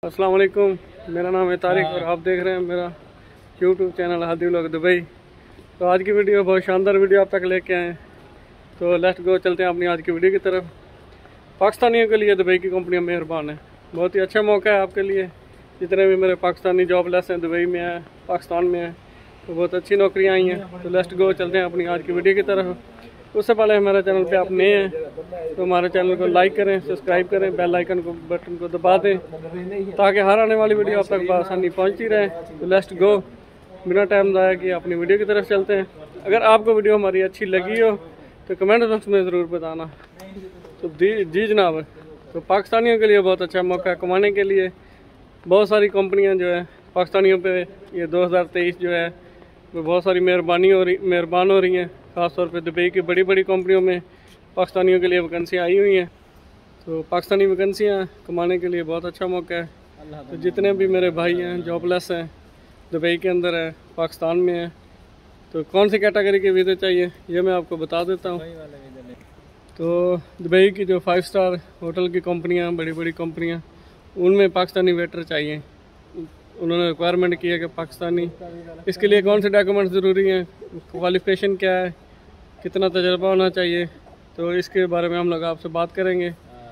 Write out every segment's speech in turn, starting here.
अस्सलाम वालेकुम। मेरा नाम है तारिक और आप देख रहे हैं मेरा YouTube channel Hadi vlog Dubai. तो आज की वीडियो बहुत शानदार वीडियो आप तक लेके आए हैं। तो लेट्स गो, चलते हैं अपनी आज की वीडियो की तरफ। पाकिस्तानियों के लिए दुबई की कंपनियां मेहरबान है। बहुत ही अच्छा मौका है आपके लिए। जितने भी मेरे पाकिस्तानी जॉबलेस हैं दुबई में है, पाकिस्तान में है, तो बहुत अच्छी नौकरियाँ आई हैं। तो लेट्स गो, चलते हैं अपनी आज की वीडियो की तरफ। उससे पहले हमारे चैनल पे आप नए हैं तो हमारे चैनल को लाइक करें, सब्सक्राइब करें, बेल आइकन को बटन को दबा दें ताकि हर आने वाली वीडियो आप तक आसानी पहुंचती रहे। तो लेट्स गो, बिना टाइम ज़ाया किए अपनी वीडियो की तरफ चलते हैं। अगर आपको वीडियो हमारी अच्छी लगी हो तो कमेंट बॉक्स में ज़रूर बताना। तो जी जनाब, तो पाकिस्तानियों के लिए बहुत अच्छा मौका है कमाने के लिए। बहुत सारी कंपनियाँ जो है पाकिस्तानियों पे ये 2023 जो है वो बहुत सारी मेहरबान हो रही हैं। ख़ासतौर पे दुबई की बड़ी बड़ी कंपनियों में पाकिस्तानियों के लिए वैकेंसियाँ आई हुई हैं। तो पाकिस्तानी वैकेंसियाँ कमाने के लिए बहुत अच्छा मौका है। तो जितने भी मेरे भाई हैं जॉबलेस हैं, दुबई के अंदर है, पाकिस्तान में है, तो कौन सी कैटेगरी के वीज़े चाहिए ये मैं आपको बता देता हूँ। तो दुबई की जो 5 स्टार होटल की कंपनियाँ, बड़ी बड़ी कंपनियाँ, उनमें पाकिस्तानी वेटर चाहिए। उन्होंने रिक्वायरमेंट की है कि पाकिस्तानी। इसके लिए कौन से डॉक्यूमेंट ज़रूरी हैं, क्वालिफ़िकेशन क्या है, कितना तजर्बा होना चाहिए, तो इसके बारे में हम लोग आपसे बात करेंगे।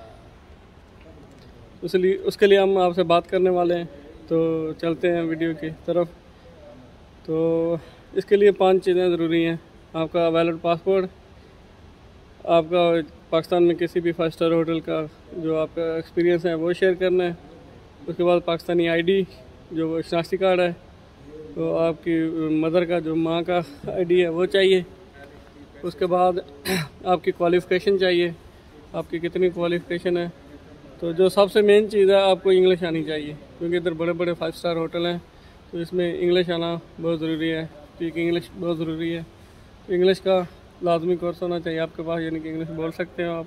उसके लिए हम आपसे बात करने वाले हैं। तो चलते हैं वीडियो की तरफ। तो इसके लिए 5 चीज़ें ज़रूरी हैं। आपका वैलिड पासपोर्ट, आपका पाकिस्तान में किसी भी 5 स्टार होटल का जो आपका एक्सपीरियंस है वो शेयर करना है। उसके बाद पाकिस्तानी आईडी, जो शनाख्ती कार्ड है, तो आपकी मदर का जो माँ का आईडी है वो चाहिए। उसके बाद आपकी क्वालिफ़िकेशन चाहिए, आपकी कितनी क्वालिफ़िकेशन है। तो जो सबसे मेन चीज़ है, आपको इंग्लिश आनी चाहिए, क्योंकि इधर बड़े बड़े 5 स्टार होटल हैं, तो इसमें इंग्लिश आना बहुत ज़रूरी है। स्पीक इंग्लिश बहुत ज़रूरी है। तो इंग्लिश का लाजमी कोर्स होना चाहिए आपके पास, यानी कि इंग्लिश बोल सकते हो आप।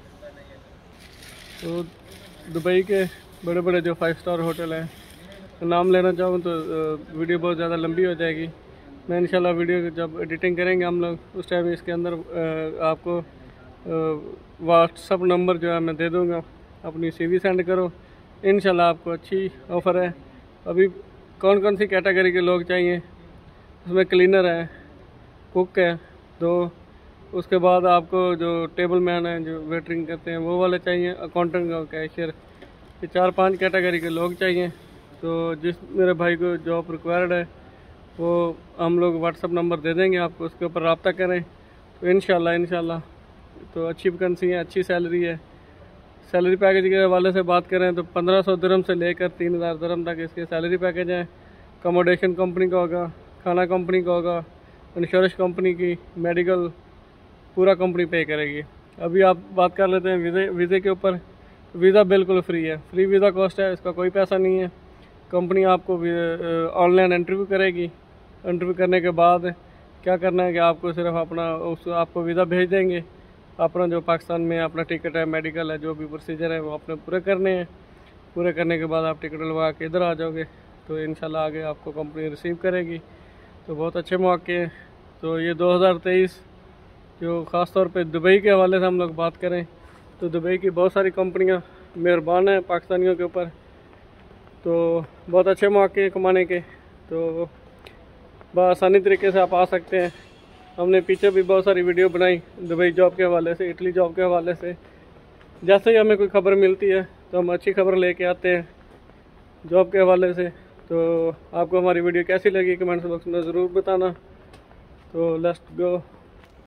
तो दुबई के बड़े बड़े जो 5 स्टार होटल हैं, नाम लेना चाहूँ तो वीडियो बहुत ज़्यादा लंबी हो जाएगी। मैं इंशाल्लाह वीडियो जब एडिटिंग करेंगे हम लोग उस टाइम इसके अंदर आपको व्हाट्सअप नंबर जो है मैं दे दूँगा। अपनी CV सेंड करो, इंशाल्लाह आपको अच्छी ऑफ़र है। अभी कौन कौन सी कैटेगरी के लोग चाहिए, उसमें क्लीनर है, कुक है 2, उसके बाद आपको जो टेबल मैन है, जो वेटरिंग करते हैं वो वाले चाहिए, अकाउंटेंट और कैशियर, ये 4-5 कैटेगरी के लोग चाहिए। तो जिस मेरे भाई को जॉब रिक्वायर्ड है वो हम लोग व्हाट्सअप नंबर दे देंगे आपको, उसके ऊपर रब्ता करें। तो इंशाल्लाह तो अच्छी वैकेंसी है, अच्छी सैलरी है। सैलरी पैकेज के हवाले से बात करें तो 1500 दिरहम से लेकर 3000 दिरहम तक इसके सैलरी पैकेज हैं। अकोमोडेशन कंपनी का होगा, खाना कंपनी का होगा, इंश्योरेंस कंपनी की, मेडिकल पूरा कंपनी पे करेगी। अभी आप बात कर लेते हैं वीज़े के ऊपर। वीज़ा बिल्कुल फ्री है, फ्री वीज़ा कॉस्ट है, इसका कोई पैसा नहीं है। कंपनी आपको ऑनलाइन इंटरव्यू करेगी। इंटरव्यू करने के बाद क्या करना है कि आपको सिर्फ आपको वीज़ा भेज देंगे। अपना जो पाकिस्तान में अपना टिकट है, मेडिकल है, जो भी प्रोसीजर है वो आपने पूरे करने हैं। पूरे करने के बाद आप टिकट लगवा के इधर आ जाओगे, तो इंशाल्लाह आगे आपको कंपनी रिसीव करेगी। तो बहुत अच्छे मौके हैं। तो ये 2023 जो ख़ास तौर पे दुबई के हवाले से हम लोग बात करें तो दुबई की बहुत सारी कंपनियां मेहरबान हैं पाकिस्तानियों के ऊपर। तो बहुत अच्छे मौके हैं कमाने के। तो बआसानी तरीके से आप आ सकते हैं। हमने पीछे भी बहुत सारी वीडियो बनाई दुबई जॉब के हवाले से, इटली जॉब के हवाले से। जैसे ही हमें कोई खबर मिलती है तो हम अच्छी खबर लेके आते हैं जॉब के हवाले से। तो आपको हमारी वीडियो कैसी लगी कमेंट्स बॉक्स में ज़रूर बताना। तो लेट्स गो।